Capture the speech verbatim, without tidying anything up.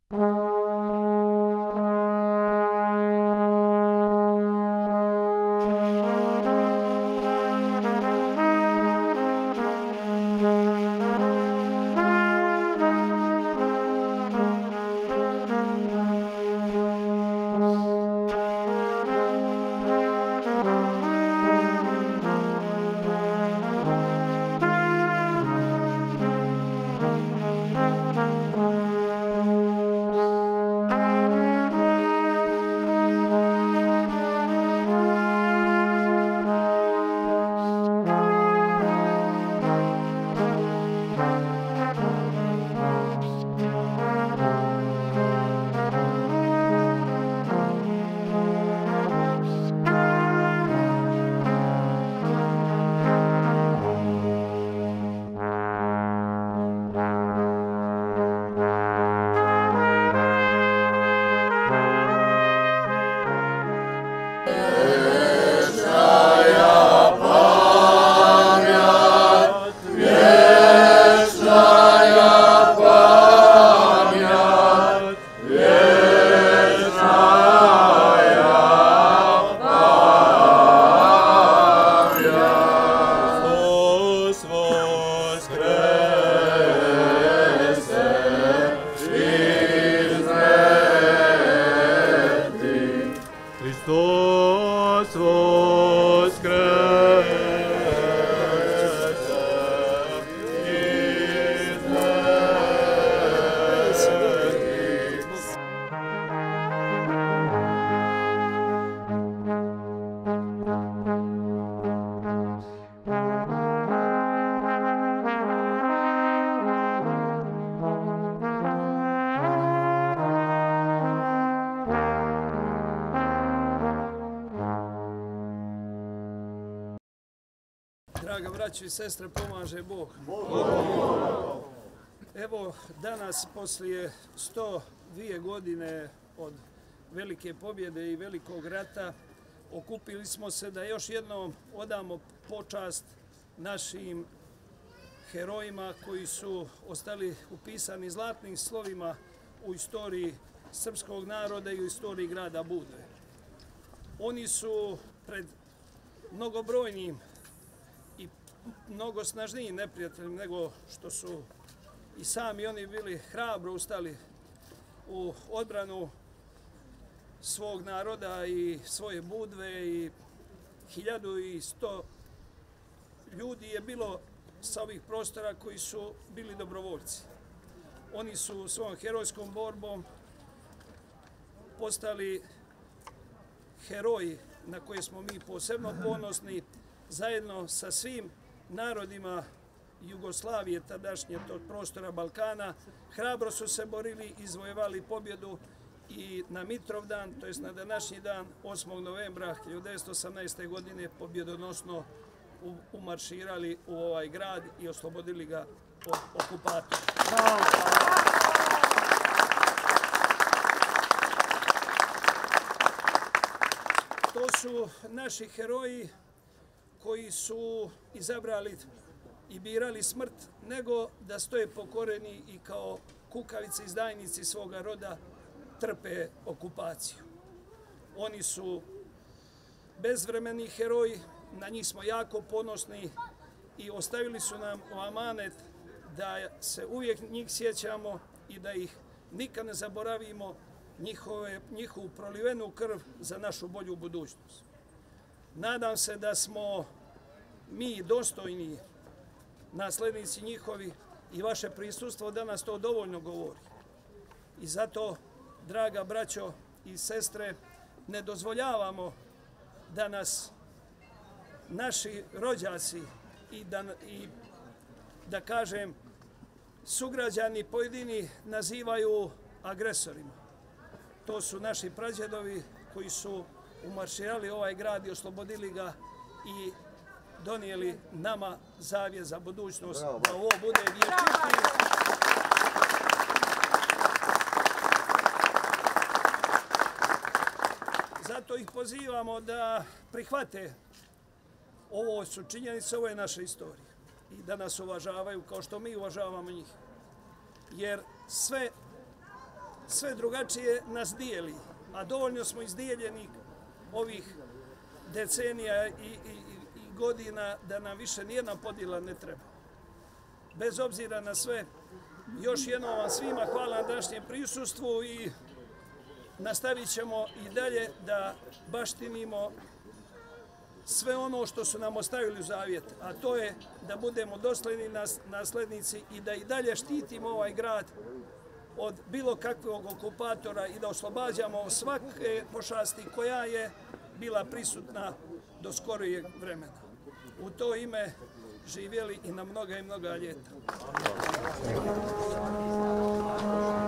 Draga braćo i sestre, pomaže Bog. Evo, danas, poslije sto dvije godine od velike pobjede i velikog rata, okupili smo se da još jednom odamo počast našim herojima koji su ostali upisani zlatnim slovima u istoriji srpskog naroda i u istoriji grada Budve. Oni su pred mnogobrojnim i mnogo snažnijim neprijateljem nego što su i sami oni bili hrabro ustali u odbranu svog naroda i svoje Budve i hiljadu i sto ljudi je bilo sa ovih prostora koji su bili dobrovoljci. Oni su svojom herojskom borbom postali heroji na koje smo mi posebno ponosni, zajedno sa svim narodima Jugoslavije, tadašnje tog prostora Balkana. Hrabro su se borili i izvojevali pobjedu i na Mitrovdan, to jest na današnji dan, osmog novembra hiljadu devetsto osamnaeste. godine, pobjedonosno umarširali u ovaj grad i oslobodili ga od okupatora. To su naši heroji koji su izabrali i birali smrt, nego da stoje pokoreni i kao kukavice izdajnici svoga roda trpe okupaciju. Oni su bezvremeni heroji, na njih smo jako ponosni i ostavili su nam u amanet da se uvijek njih sjećamo i da ih nikad ne zaboravimo, njihove, njihovu prolivenu krv za našu bolju budućnost. Nadam se da smo mi dostojni naslednici njihovi i vaše prisustvo danas to dovoljno govori. I zato, draga braćo i sestre, ne dozvoljavamo da nas naši rođaci i da, i da kažem sugrađani pojedini nazivaju agresorima. To su naši prađedovi koji su umarširali ovaj grad i oslobodili ga i donijeli nama zavjet za budućnost, da ovo bude vječiti. Zato ih pozivamo da prihvate ovo su činjenice, ovo je naša istorija i da nas uvažavaju kao što mi uvažavamo njih. Jer sve sve drugačije nas dijeli, a dovoljno smo izdijeljeni ovih decenija i, i, i godina da nam više nijedna podjela ne treba. Bez obzira na sve, još jednom vam svima hvala na današnjem prisustvu i nastavit ćemo i dalje da baštinimo sve ono što su nam ostavili u zavjet, a to je da budemo dosledni naslednici i da i dalje štitimo ovaj grad od bilo kakvog okupatora i da oslobađamo svake pošasti koja je bila prisutna do skorijeg vremena. U to ime živjeli i na mnoga i mnoga ljeta.